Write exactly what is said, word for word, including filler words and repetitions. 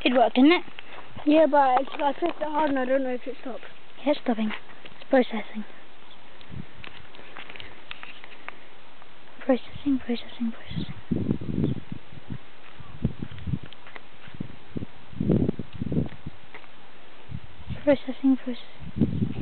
It worked, didn't it? Yeah, but it's, I pressed it hard and I don't know if it stopped. Yeah, it's stopping. It's processing. Processing, processing, processing. Processing, processing.